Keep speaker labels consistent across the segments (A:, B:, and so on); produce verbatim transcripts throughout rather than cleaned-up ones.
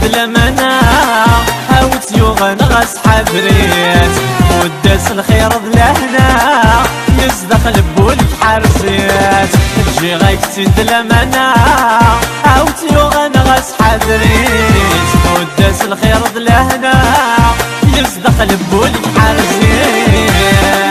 A: لمنا هاوت يوغن غاس حبريت وداس الخير ذلهنا يزدخل بولك حرسيت تجي غايك تسد لمنا هاوت يوغن غاس حبريت وداس الخير ذلهنا يزدخل بولك حرسيت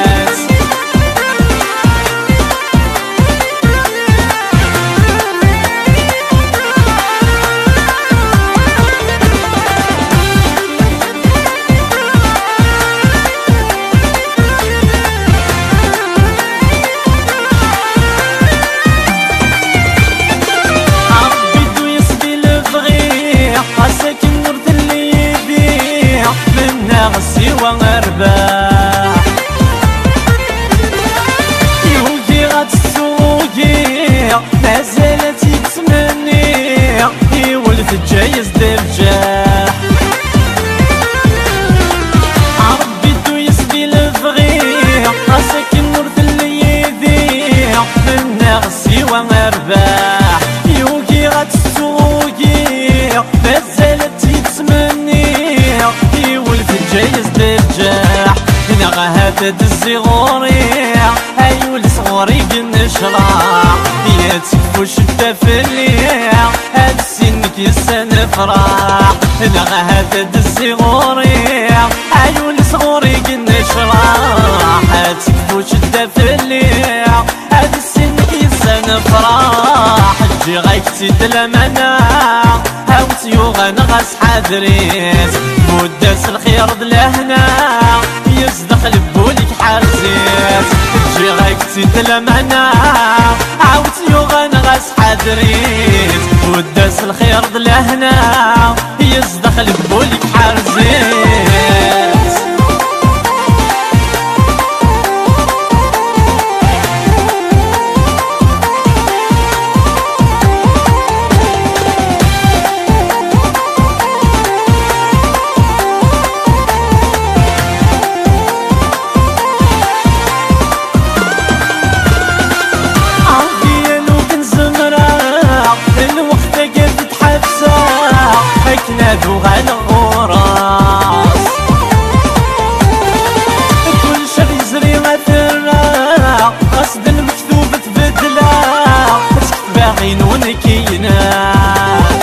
A: سوى غرباح يوجي غاد السوقي ما زالت يتمني يولف الجايز درجاح عربي دو يسقي الفغيح راسك النور اللي يذيح من نغسي وغرباح يوجي غاد السوقي ما زالت يتمني يولف الجايز درجاح هنا غهدد الزغوري هايول صغوري قنشراح يا تكفو شدة في الليل هاد سنك يسن فرح هنا غهدد الزغوري هايول صغوري قنشراح هاد تكفو شدة في الليل هاد سنك يسن فرح تجي غايك تدلمنا هاوت يوغن غاس حادريت مداس الخير ذلهنا يزدخل بولك حرزيت تجي غايك تدلمنا هاوت يوغن غاس حادريت مداس الخير ذلهنا يزدخل بولك حرزيت نادو غال غراس كل شي يزري مثلا قصد المكتوب تبدلا تكتب باغي نونك ناس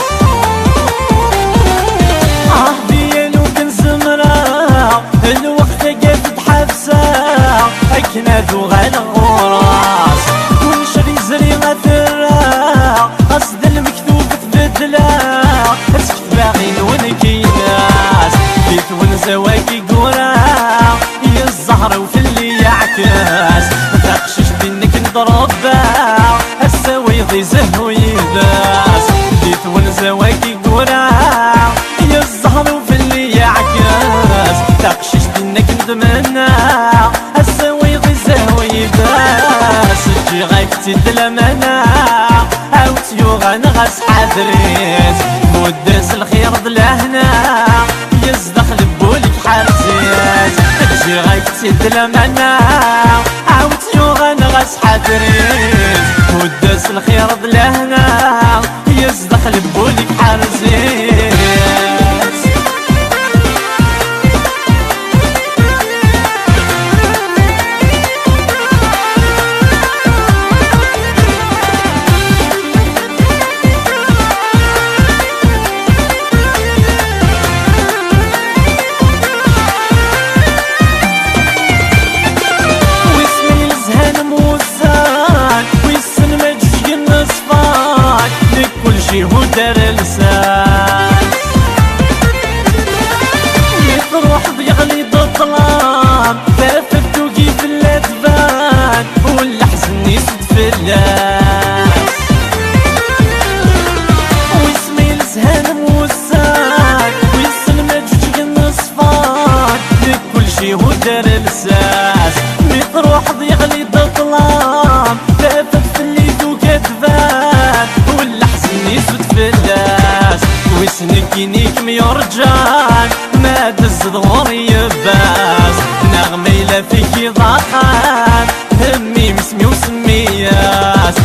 A: اه ديالو كنزمرا الوقت قافت حبسا هاك نادو غال غراس كل شي يزري مثلا قصد المكتوب تبدلا باغي نونكي ناس بيت ونزواكي قورا يا الزهر وفي اللي يعكاس تقشش بينك نضربا هسا ويضي زهو يداس بيت ونزواكي قورا يا الزهر وفي اللي يعكاس تقشش بينك ندمنا هسا ويضي زهو يداس تجي غايك تدلمنا هاوت يوغن غاس حادريت مداس الخير ذلهنا يزدخل بولك حرزيت تجي غايك تدلمنا هاوت يوغن غاس حادريت مداس الخير ذلهنا يزدخل بولك حرزيت ودار لسان يطروح بيغلي ضطلام ثافت توقيف الادبان والحزن يسد في اللاس ويسمي لسهان موسان ويسلم جوج النصفان لكل شي ودار لساس يطروح بيغلي ضطلام ثافت في الليد وكذبان والحزن يسد في اللاس ويسنكينيك ميرجان ما دز ضغوري يباس نغمي لا فيكي ضاقان همي مسمي وسمياس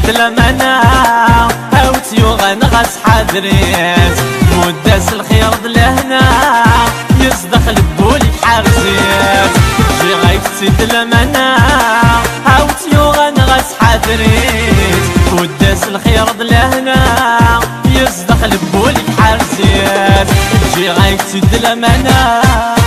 A: تسد الامانة هاوتيو غنغاس حادريت مداس الخير دلهنا يصدق لبولي حارزيت جي غايب تسد الامانة هاوتيو غنغاس حادريت مداس الخير دلهنا يصدق لبولي حارزيت جي غايب تسد الامانة